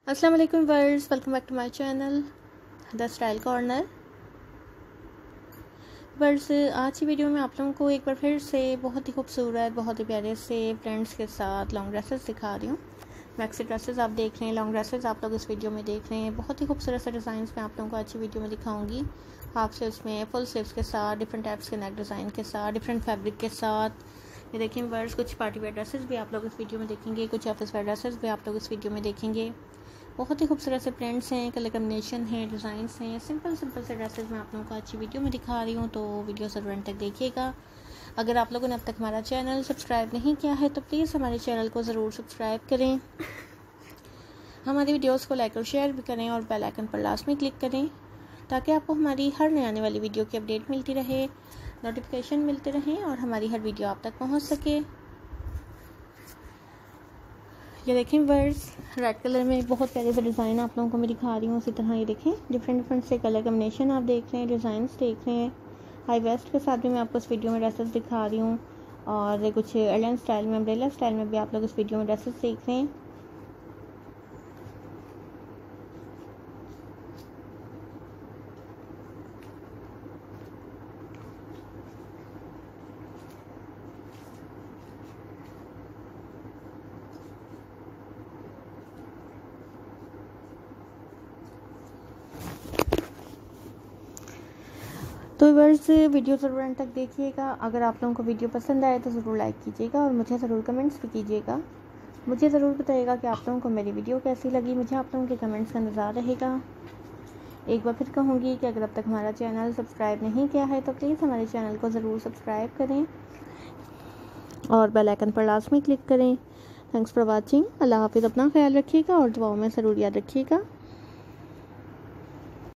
अस्सलाम वालेकुम वर्स, welcome back to my channel the style corner. वर्स, आज की वीडियो में आप लोगों को एक बार फिर से बहुत ही खूबसूरत, बहुत ही प्यारे से प्रिंट्स के साथ लॉन्ग ड्रेसेस दिखा रही हूँ। मैक्सी ड्रेसेस आप देख रहे हैं, लॉन्ग ड्रेसेस आप लोग इस वीडियो में देख रहे हैं। बहुत ही खूबसूरत से डिज़ाइन मैं आप लोगों को अच्छी वीडियो में दिखाऊंगी। हाफ स्लीव्स में, फुल स्लीव्स के साथ, डिफरेंट टाइप्स के नेक डिज़ाइन के साथ, डिफरेंट फैब्रिक के साथ। ये देखिए वर्स, कुछ पार्टी वेयर ड्रेसेस भी आप लोग इस वीडियो में देखेंगे, कुछ ऑफिस वेयर ड्रेसेस भी आप लोग इस वीडियो में देखेंगे। बहुत ही खूबसूरत से प्रिंट्स हैं, कलर कम्बिनेशन है, डिज़ाइंस हैं। सिंपल से ड्रेसेस मैं आप लोगों को अच्छी वीडियो में दिखा रही हूँ, तो वीडियो ज़रूर एंड तक देखिएगा। अगर आप लोगों ने अब तक हमारा चैनल सब्सक्राइब नहीं किया है तो प्लीज़ हमारे चैनल को ज़रूर सब्सक्राइब करें, हमारी वीडियोस को लाइक और शेयर भी करें और बेल आइकन पर लास्ट में क्लिक करें ताकि आपको हमारी हर नई आने वाली वीडियो की अपडेट मिलती रहे, नोटिफिकेशन मिलते रहें और हमारी हर वीडियो आप तक पहुँच सके। ये देखें वर्स, रेड कलर में बहुत प्यारे से डिज़ाइन आप लोगों को मैं दिखा रही हूँ। उसी तरह ये देखें डिफरेंट से कलर कम्बिनेशन आप देख रहे हैं, डिज़ाइंस देख रहे हैं। हाई वेस्ट के साथ भी मैं आपको इस वीडियो में ड्रेसेस दिखा रही हूँ और कुछ एलियन स्टाइल में, अम्ब्रेला स्टाइल में भी आप लोग इस वीडियो में ड्रेसेस देख रहे हैं। तो वर्स, वीडियो ज़रूर एंड तक देखिएगा। अगर आप लोगों को वीडियो पसंद आए तो ज़रूर लाइक कीजिएगा और मुझे ज़रूर कमेंट्स भी कीजिएगा। मुझे ज़रूर बताइएगा कि आप लोगों को मेरी वीडियो कैसी लगी। मुझे आप लोगों के कमेंट्स का इंतज़ार रहेगा। एक बार फिर कहूँगी कि अगर अब तक हमारा चैनल सब्सक्राइब नहीं किया है तो प्लीज़ हमारे चैनल को ज़रूर सब्सक्राइब करें और बेल आइकन पर लास्ट में क्लिक करें। Thanks for watching. अल्लाह हाफिज़। अपना ख्याल रखिएगा और दुआओं में ज़रूर याद रखिएगा।